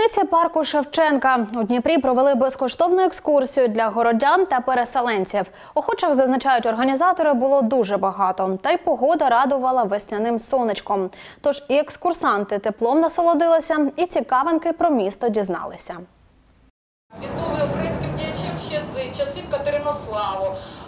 криниці парку Шевченка у Дніпрі провели безкоштовну екскурсію для городян та переселенців. Охочих, зазначають організатори, було дуже багато. Та й погода радувала весняним сонечком. Тож і екскурсанти теплом насолодилися, і цікавинки про місто дізналися. Він був українським діячем ще з часів Катеринославу.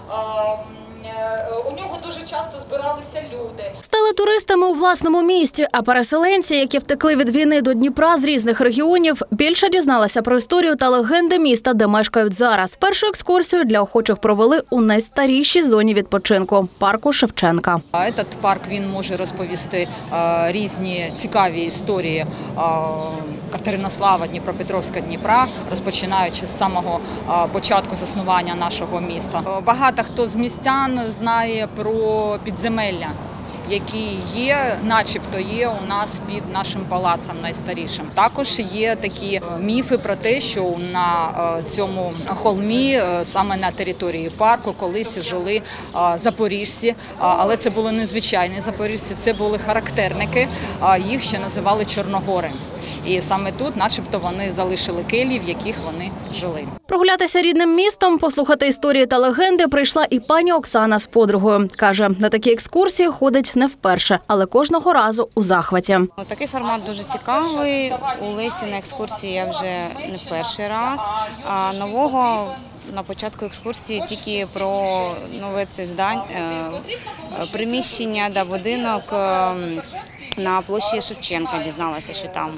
У нього дуже часто збиралися люди. Стали туристами у власному місті, а переселенці, які втекли від війни до Дніпра з різних регіонів, більше дізналися про історію та легенди міста, де мешкають зараз. Першу екскурсію для охочих провели у найстарішій зоні відпочинку – парку Шевченка. Цей парк, він може розповісти різні цікаві історії Катеринослава, Дніпропетровська, Дніпра, розпочинаючи з самого початку заснування нашого міста. Багато хто з містян знає про підземелля, які є, начебто є у нас під нашим палацом найстарішим. Також є такі міфи про те, що на цьому холмі, саме на території парку, колись жили запоріжці, але це були не звичайні запоріжці, це були характерники, їх ще називали Чорногори. І саме тут, начебто, вони залишили келії, в яких вони жили. Прогулятися рідним містом, послухати історії та легенди прийшла і пані Оксана з подругою. Каже, на такі екскурсії ходить не вперше, але кожного разу у захваті. Такий формат дуже цікавий. У Лесі на екскурсії я вже не перший раз. А нового на початку екскурсії тільки про нове це приміщення, будинок на площі Шевченка. Дізналася, що там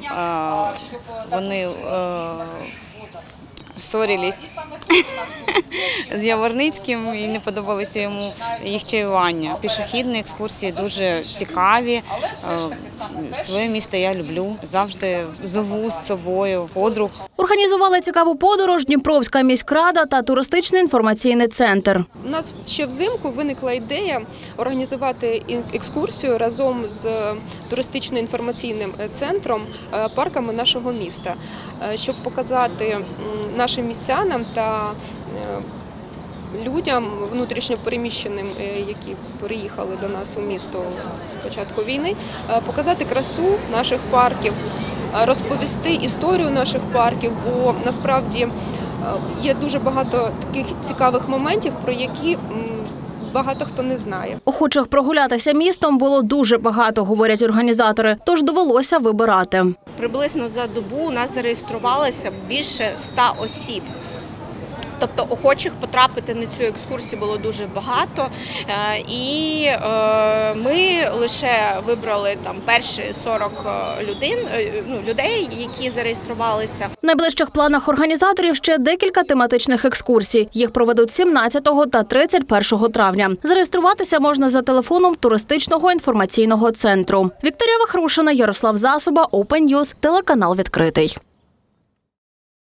вони сварились з Яворницьким і не подобалося йому їх чаювання. Пішохідні екскурсії дуже цікаві. Своє місто я люблю. Завжди зову з собою подруг. Організували цікаву подорож Дніпровська міськрада та туристичний інформаційний центр. У нас ще взимку виникла ідея організувати екскурсію разом з туристично-інформаційним центром парками нашого міста, щоб показати нашим містянам та людям внутрішньо переміщеним, які переїхали до нас у місто з початку війни, показати красу наших парків, розповісти історію наших парків, бо насправді є дуже багато таких цікавих моментів, про які багато хто не знає. Охочих прогулятися містом було дуже багато, говорять організатори, тож довелося вибирати. Приблизно за добу у нас зареєструвалося більше 100 осіб. Тобто охочих потрапити на цю екскурсію було дуже багато, і ми лише вибрали перші 40 людей, які зареєструвалися. В найближчих планах організаторів ще декілька тематичних екскурсій. Їх проведуть 17 та 31 травня. Зареєструватися можна за телефоном туристичного інформаційного центру. Вікторія Вахрушина, Ярослав Засоба, Open News, телеканал «Відкритий».